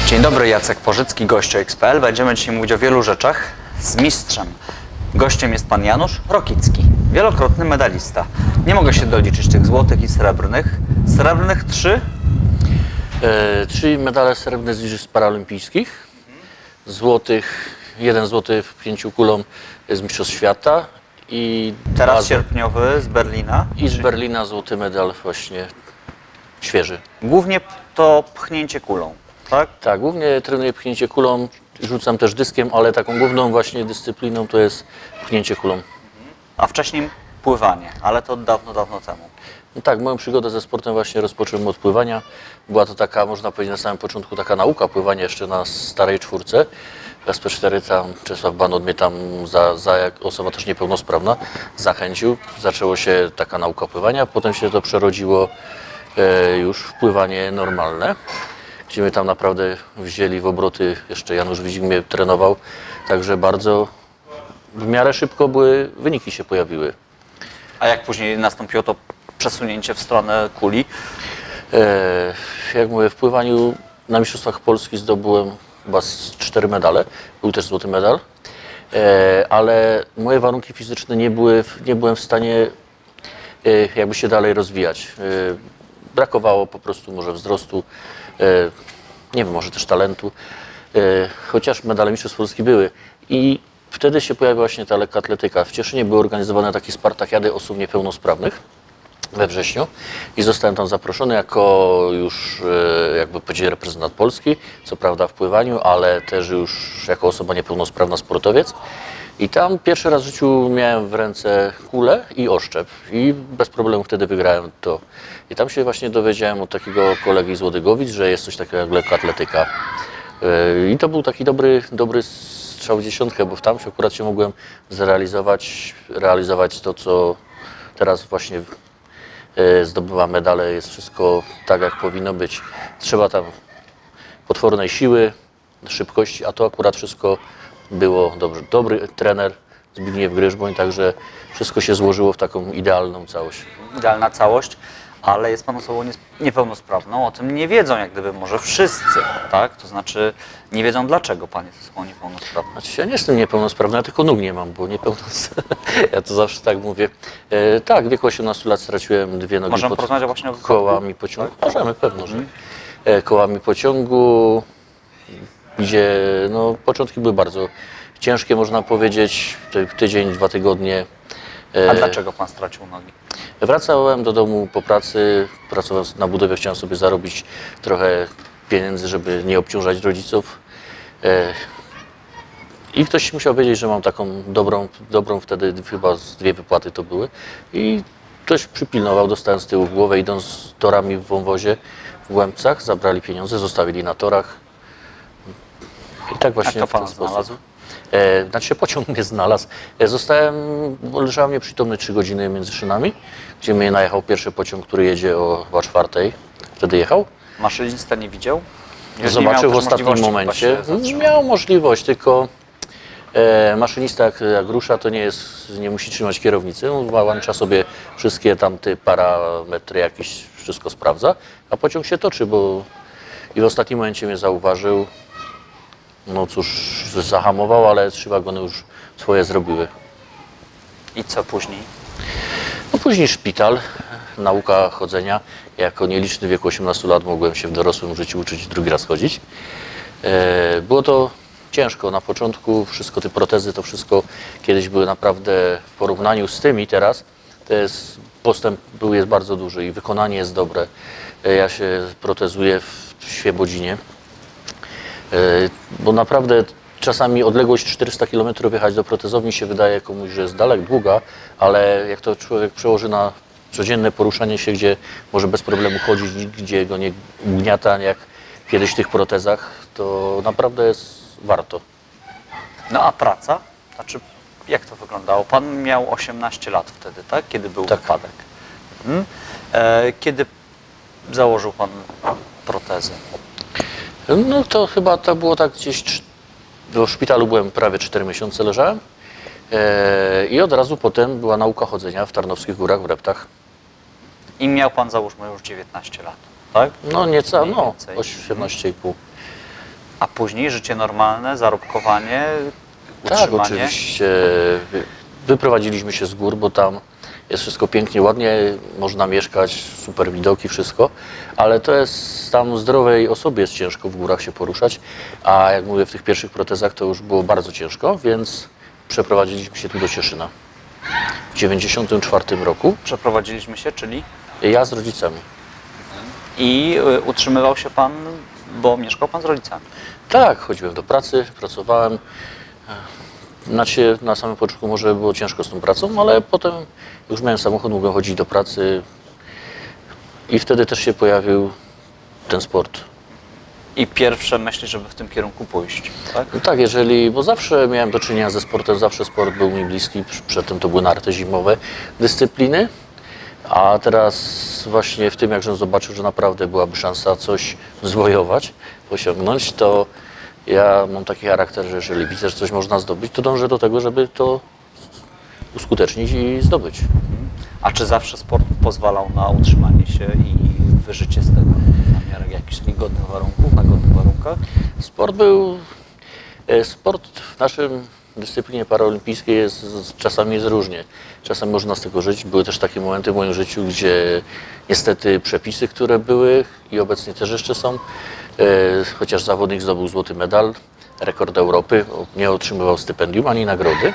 Dzień dobry, Jacek Porzycki, goście.pl. Będziemy dzisiaj mówić o wielu rzeczach z mistrzem. Gościem jest pan Janusz Rokicki, wielokrotny medalista. Nie mogę się doliczyć tych złotych i srebrnych. Srebrnych 3? 3 medale srebrne z Igrzysk Paralimpijskich. Złotych, 1 złoty w 5 kulą z Mistrzostw Świata. I teraz sierpniowy z Berlina. I z Berlina złoty medal właśnie świeży. Głównie to pchnięcie kulą, tak? Tak, głównie trenuję pchnięcie kulą, rzucam też dyskiem, ale taką główną właśnie dyscypliną to jest pchnięcie kulą. A wcześniej pływanie, ale to dawno temu. No tak, moją przygodę ze sportem właśnie rozpocząłem od pływania. Była to taka, można powiedzieć, na samym początku taka nauka pływania jeszcze na starej czwórce. SP4 tam Czesław Banot mnie tam jak osoba też niepełnosprawna zachęcił. Zaczęło się taka nauka pływania, potem się to przerodziło już w pływanie normalne, gdzie mnie tam naprawdę wzięli w obroty, jeszcze Janusz Widzik mnie trenował, także bardzo w miarę szybko wyniki się pojawiły. A jak później nastąpiło to przesunięcie w stronę kuli? Jak mówię, w pływaniu na Mistrzostwach Polski zdobyłem chyba 4 medale, był też złoty medal, ale moje warunki fizyczne nie byłem w stanie jakby się dalej rozwijać. Brakowało po prostu może wzrostu, nie wiem, może też talentu, chociaż medale Mistrzostw Polski były. I wtedy się pojawiła właśnie ta lekkoatletyka. W Cieszynie były organizowane takie spartakiady osób niepełnosprawnych we wrześniu i zostałem tam zaproszony jako już jakby powiedzieć reprezentant Polski, co prawda w pływaniu, ale też już jako osoba niepełnosprawna, sportowiec. I tam pierwszy raz w życiu miałem w ręce kulę i oszczep i bez problemu wtedy wygrałem to. I tam się właśnie dowiedziałem od takiego kolegi z Łodygowic, że jest coś takiego jak lekkoatletyka. I to był taki dobry strzał w dziesiątkę, bo tam się akurat się mogłem realizować to, co teraz właśnie zdobywa medale, jest wszystko tak, jak powinno być. Trzeba tam potwornej siły, szybkości, a to akurat wszystko było dobrze. Dobry trener Zbigniew Gryżboń, także wszystko się złożyło w taką idealną całość. Idealna całość, ale jest pan osobą niepełnosprawną, o tym nie wiedzą jak gdyby może wszyscy, tak? To znaczy nie wiedzą dlaczego pan jest osobą niepełnosprawną. Znaczy ja nie jestem niepełnosprawny, ja tylko nóg nie mam, bo ja to zawsze tak mówię. Tak, w wieku 18 lat straciłem 2 nogi Możemy porozmawiać właśnie o kołami pociągu. Tak? Możemy, pewno, że kołami pociągu, gdzie no, początki były bardzo ciężkie, można powiedzieć, tydzień, 2 tygodnie. A dlaczego pan stracił nogi? Wracałem do domu po pracy, pracowałem na budowie, chciałem sobie zarobić trochę pieniędzy, żeby nie obciążać rodziców. I ktoś musiał wiedzieć, że mam taką dobrą wtedy chyba z 2 wypłaty to były. I ktoś przypilnował, dostałem z tyłu w głowę, idąc torami w wąwozie w Głębcach, zabrali pieniądze, zostawili na torach. I tak właśnie w ten sposób. Znaczy pociąg mnie znalazł. Leżałem nieprzytomny 3 godziny między szynami, gdzie mnie najechał pierwszy pociąg, który jedzie o chyba 4:00. Wtedy jechał. Maszynista nie widział? Zobaczył w ostatnim momencie. Miał możliwość, tylko maszynista jak rusza, to nie musi trzymać kierownicy. On włącza sobie wszystkie tamte parametry, jakieś wszystko sprawdza, a pociąg się toczy, i w ostatnim momencie mnie zauważył. No cóż, zahamował, ale 3 wagony już swoje zrobiły. I co później? No później szpital, nauka chodzenia. Jako nieliczny w wieku 18 lat mogłem się w dorosłym życiu uczyć drugi raz chodzić. Było to ciężko na początku, wszystko te protezy, to wszystko kiedyś były naprawdę w porównaniu z tymi teraz, postęp jest bardzo duży i wykonanie jest dobre. Ja się protezuję w Świebodzinie. Bo naprawdę czasami odległość 400 km jechać do protezowni się wydaje komuś, że jest długa, ale jak to człowiek przełoży na codzienne poruszanie się, gdzie może bez problemu chodzić, gdzie go nie ugniata, jak kiedyś w tych protezach, to naprawdę jest warto. No a praca? Znaczy, jak to wyglądało? Pan miał 18 lat wtedy, tak? Kiedy był wypadek. Kiedy założył pan protezę? No to chyba to było tak gdzieś, w szpitalu byłem prawie 4 miesiące, leżałem i od razu potem była nauka chodzenia w Tarnowskich Górach, w Reptach. I miał pan, załóżmy, już 19 lat, tak? No nieco, no 18,5. A później życie normalne, zarobkowanie, Tak, utrzymanie? oczywiście. Wyprowadziliśmy się z gór, bo tam jest wszystko pięknie, ładnie, można mieszkać, super widoki, wszystko, ale to jest tam zdrowej osobie jest ciężko w górach się poruszać, a jak mówię, w tych pierwszych protezach to już było bardzo ciężko, więc przeprowadziliśmy się tu do Cieszyna w 1994 roku. Przeprowadziliśmy się, czyli? Ja z rodzicami. I utrzymywał się pan, bo mieszkał pan z rodzicami. Tak, chodziłem do pracy, pracowałem. Znaczy, na samym początku może było ciężko z tą pracą, ale potem już miałem samochód, mogłem chodzić do pracy i wtedy też się pojawił ten sport. I pierwsze myśli, żeby w tym kierunku pójść, tak? No tak, bo zawsze miałem do czynienia ze sportem, zawsze sport był mi bliski, przedtem to były narty zimowe dyscypliny, a teraz właśnie w tym, jak żem zobaczył, że naprawdę byłaby szansa coś zwojować, osiągnąć, to ja mam taki charakter, że jeżeli widzę, że coś można zdobyć, to dążę do tego, żeby to uskutecznić i zdobyć. A czy zawsze sport pozwalał na utrzymanie się i wyżycie z tego na miarę jakichś takich godnych warunków, na godnych warunkach? Sport w naszym dyscyplinie paraolimpijskiej czasami jest różnie. Czasami można z tego żyć. Były też takie momenty w moim życiu, gdzie niestety przepisy, które były i obecnie też jeszcze są, chociaż zawodnik zdobył złoty medal, rekord Europy, nie otrzymywał stypendium ani nagrody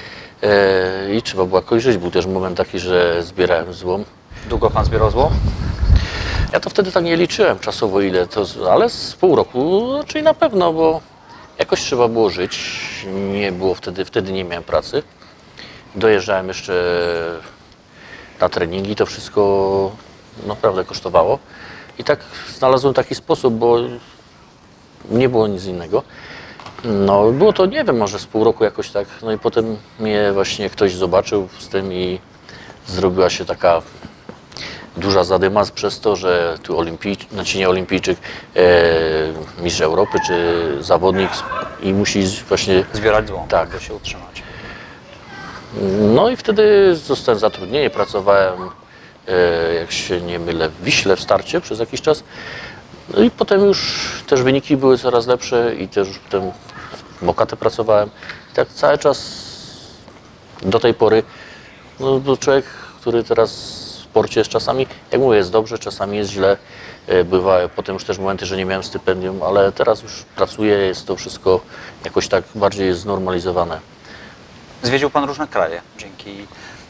i trzeba było jakoś żyć. Był też moment taki, że zbierałem złom. Długo pan zbierał złom? Ja to wtedy tak nie liczyłem czasowo ile to, ale z pół roku, czyli na pewno, bo jakoś trzeba było żyć. Nie było wtedy nie miałem pracy. Dojeżdżałem jeszcze na treningi, to wszystko naprawdę kosztowało. I tak znalazłem taki sposób, bo nie było nic innego. No było to, nie wiem, może z pół roku jakoś tak. No i potem mnie właśnie ktoś zobaczył z tym i zrobiła się taka duża zadyma przez to, że tu znaczy nie olimpijczyk, mistrz Europy czy zawodnik i musi właśnie Zbierać złom, tak, by się utrzymać. No i wtedy zostałem zatrudniony, pracowałem, jak się nie mylę, w Wiśle w Starcie przez jakiś czas. No i potem już też wyniki były coraz lepsze i też już potem w Mokate pracowałem. I tak cały czas do tej pory, bo człowiek, który teraz w sporcie jest czasami, jak mówię, jest dobrze, czasami jest źle. Bywały potem już też momenty, że nie miałem stypendium, ale teraz już pracuję, jest to wszystko jakoś tak bardziej znormalizowane. Zwiedził pan różne kraje dzięki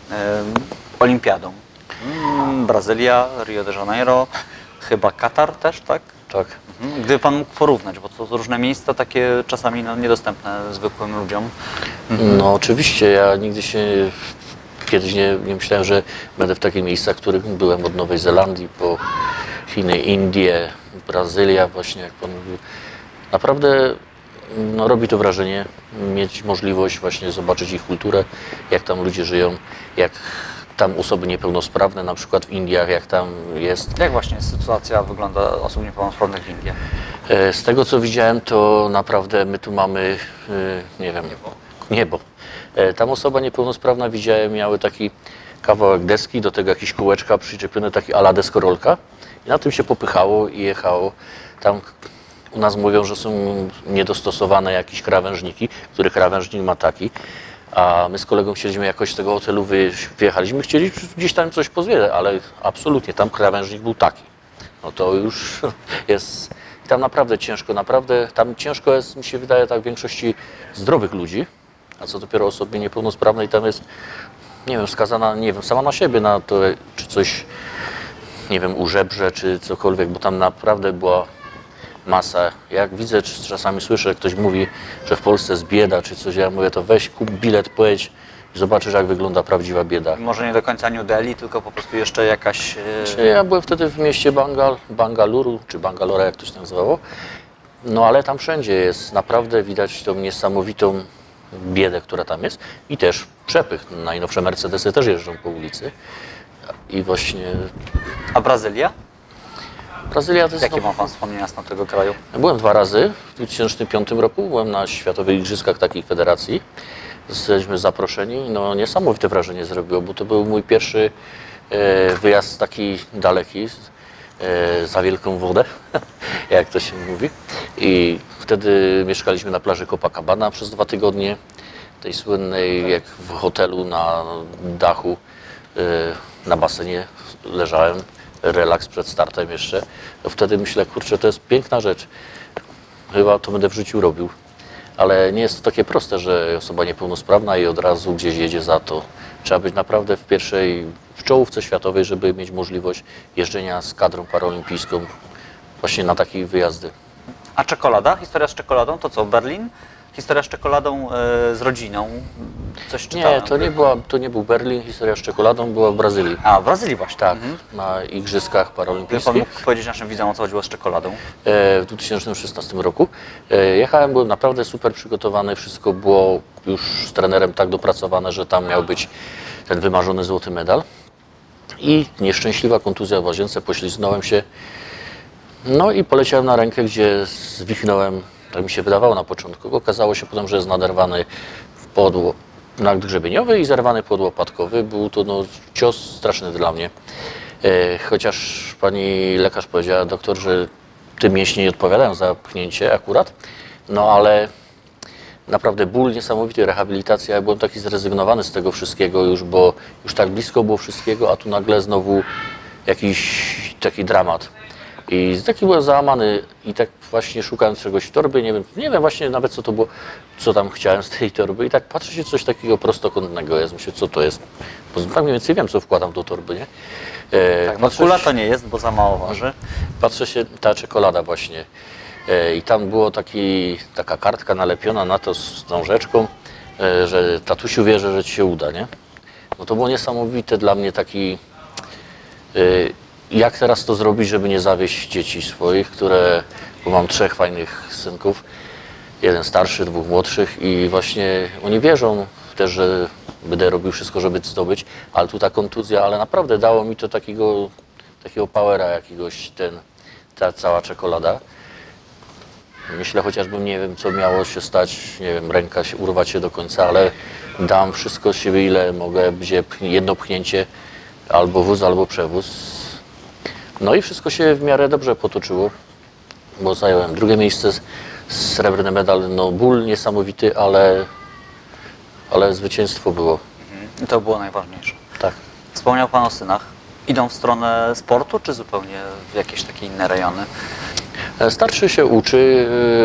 olimpiadom. Brazylia, Rio de Janeiro, chyba Katar też, tak? Tak. Gdyby pan mógł porównać, bo to różne miejsca takie czasami niedostępne zwykłym ludziom. No oczywiście, ja nigdy się kiedyś nie myślałem, że będę w takich miejscach, w których byłem od Nowej Zelandii po Chiny, Indie, Brazylia właśnie, jak pan mówił. Naprawdę robi to wrażenie mieć możliwość właśnie zobaczyć ich kulturę, jak tam ludzie żyją, jak tam osoby niepełnosprawne, na przykład w Indiach, jak tam jest. Jak właśnie sytuacja wygląda osób niepełnosprawnych w Indiach? Z tego co widziałem, to naprawdę my tu mamy, nie wiem, niebo. Tam osoba niepełnosprawna, widziałem, miały taki kawałek deski, do tego jakieś kółeczka przyczepione, taki a la deskorolka i na tym się popychało i jechało. Tam u nas mówią, że są niedostosowane jakieś krawężniki, który krawężnik ma taki, a my z kolegą chcieliśmy jakoś z tego hotelu wyjechaliśmy, chcieli gdzieś tam coś pozwiedzać, ale absolutnie, tam krawężnik był taki. No to już jest, tam naprawdę ciężko jest, mi się wydaje, tak w większości zdrowych ludzi, a co dopiero osobie niepełnosprawnej, tam jest, nie wiem, skazana, nie wiem, sama na siebie, na to, czy coś, nie wiem, użebrze, czy cokolwiek, bo tam naprawdę była masa. Jak widzę, czy czasami słyszę, że ktoś mówi, że w Polsce jest bieda, czy coś, ja mówię, to weź, kup bilet, pojedź i zobaczysz, jak wygląda prawdziwa bieda. Może nie do końca New Delhi, tylko po prostu jeszcze jakaś... Ja byłem wtedy w mieście Bangaluru, czy Bangalore, jak to się nazywało. No ale tam wszędzie jest, naprawdę widać tą niesamowitą biedę, która tam jest i też przepych. Najnowsze Mercedesy też jeżdżą po ulicy i właśnie... A Brazylia? Brazylia to jest... Jakie ma pan wspomnienia z tego kraju? Byłem 2 razy, w 2005 roku byłem na Światowych Igrzyskach takich federacji. Zostaliśmy zaproszeni, no niesamowite wrażenie zrobiło, bo to był mój pierwszy wyjazd taki daleki, za wielką wodę, jak to się mówi. I Wtedy mieszkaliśmy na plaży Copacabana przez 2 tygodnie, tej słynnej, jak w hotelu na dachu, na basenie leżałem, relaks przed startem jeszcze. To wtedy myślę, kurczę, to jest piękna rzecz, chyba to będę w życiu robił. Ale nie jest to takie proste, że osoba niepełnosprawna i od razu gdzieś jedzie za to. Trzeba być naprawdę w czołówce światowej, żeby mieć możliwość jeżdżenia z kadrą paraolimpijską właśnie na takie wyjazdy. A czekolada? Historia z czekoladą to co? Berlin? Historia z czekoladą z rodziną? Coś czytałem? Nie, to nie był Berlin, historia z czekoladą była w Brazylii. A, w Brazylii właśnie. Tak, na Igrzyskach Gdyby pan Paraolimpijskich mógł powiedzieć naszym widzom, o co chodziło z czekoladą? w 2016 roku. Jechałem, byłem naprawdę super przygotowany, wszystko było już z trenerem tak dopracowane, że tam miał być ten wymarzony złoty medal. I nieszczęśliwa kontuzja w łazience, poślizgnąłem się. No i poleciałem na rękę, gdzie zwichnąłem, tak mi się wydawało na początku. Okazało się potem, że jest naderwany nadgrzebieniowy i zerwany podłopatkowy. Był to cios straszny dla mnie. Chociaż pani lekarz powiedziała, doktor, że te mięśnie nie odpowiadają za pchnięcie akurat. No ale naprawdę ból niesamowity, rehabilitacja. Ja byłem taki zrezygnowany z tego wszystkiego już, bo już tak blisko było wszystkiego, a tu nagle znowu jakiś taki dramat. I taki byłem załamany i tak właśnie szukałem czegoś w torbie, nie wiem właśnie nawet co to było, co tam chciałem z tej torby i tak patrzę się, coś takiego prostokątnego jest, myślę, co to jest, bo tak mniej więcej wiem, co wkładam do torby, nie? Tak, no kula to nie jest, bo za mało waży. Patrzę się, ta czekolada właśnie i tam było taka kartka nalepiona na to z tą rzeczką, że tatusiu wierzę, że ci się uda, nie? No to było niesamowite dla mnie jak teraz to zrobić, żeby nie zawieść dzieci swoich, bo mam 3 fajnych synków, 1 starszy, 2 młodszych i właśnie oni wierzą też, że będę robił wszystko, żeby zdobyć, ale tu ta kontuzja, ale naprawdę dało mi to takiego powera jakiegoś, ta cała czekolada. Myślę, chociażbym nie wiem, co miało się stać, nie wiem, ręka urwać się do końca, ale dam wszystko z siebie, ile mogę, gdzie jedno pchnięcie, albo wóz, albo przewóz. No i wszystko się w miarę dobrze potoczyło, bo zająłem 2. miejsce, srebrny medal, no ból niesamowity, ale zwycięstwo było. I to było najważniejsze. Tak. Wspomniał pan o synach. Idą w stronę sportu, czy zupełnie w jakieś takie inne rejony? Starszy się uczy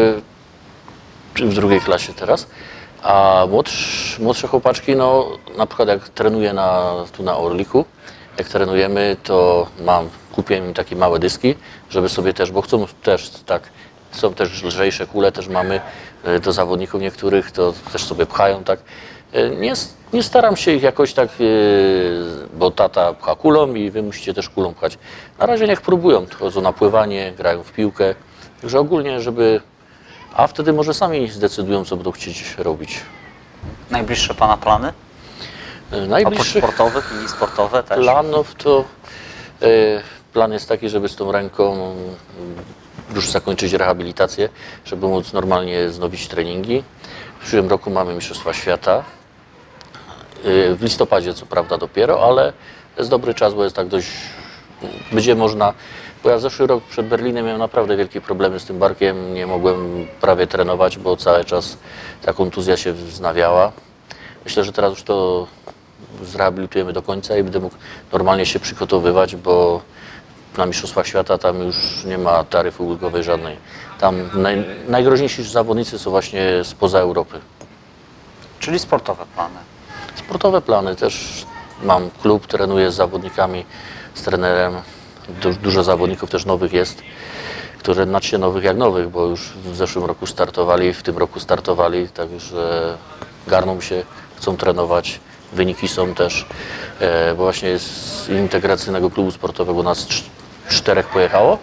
w 2. klasie teraz, a młodsze chłopaczki, no na przykład jak trenuję tu na Orliku, jak trenujemy, to kupiłem im takie małe dyski, żeby sobie też, bo chcą też tak, są też lżejsze kule, też mamy do zawodników niektórych, to też sobie pchają tak. Nie staram się ich jakoś tak, bo tata pcha kulą i wy musicie też kulą pchać. Na razie niech próbują, chodzą na pływanie, grają w piłkę, także ogólnie, a wtedy może sami zdecydują, co będą chcieć robić. Najbliższe pana plany? Oprócz sportowych i sportowe też? Planów to plan jest taki, żeby z tą ręką już zakończyć rehabilitację, żeby móc normalnie wznowić treningi. W przyszłym roku mamy Mistrzostwa Świata. W listopadzie co prawda dopiero, ale jest dobry czas, bo jest tak dość, będzie można, bo ja zeszły rok przed Berlinem miałem naprawdę wielkie problemy z tym barkiem, nie mogłem prawie trenować, bo cały czas ta kontuzja się wznawiała. Myślę, że teraz już to zrehabilitujemy do końca i będę mógł normalnie się przygotowywać, bo na Mistrzostwach Świata tam już nie ma taryfy ulgowej żadnej. Tam najgroźniejsi zawodnicy są właśnie spoza Europy. Czyli sportowe plany? Sportowe plany też. Mam klub, trenuję z zawodnikami, z trenerem. Dużo zawodników też nowych jest, które znaczy nowych jak nowych, bo już w zeszłym roku startowali, w tym roku startowali, także garną się, chcą trenować. Wyniki są też, bo właśnie z integracyjnego klubu sportowego nas 4 pojechało.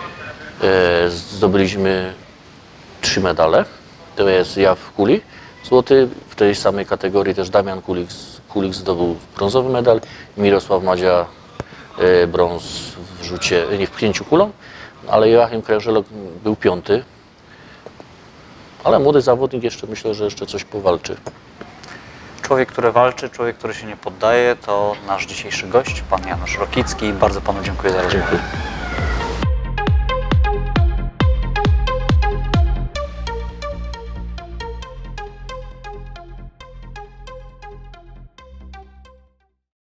Zdobyliśmy 3 medale. To jest ja w kuli złoty, w tej samej kategorii też Damian Kulik zdobył brązowy medal, Mirosław Madzia brąz w rzucie, nie w pchnięciu kulą, ale Joachim Krężelok był 5. Ale młody zawodnik jeszcze myślę, że jeszcze coś powalczy. Człowiek, który walczy, człowiek, który się nie poddaje, to nasz dzisiejszy gość, pan Janusz Rokicki. Bardzo panu dziękuję za rozmowę. Dziękuję.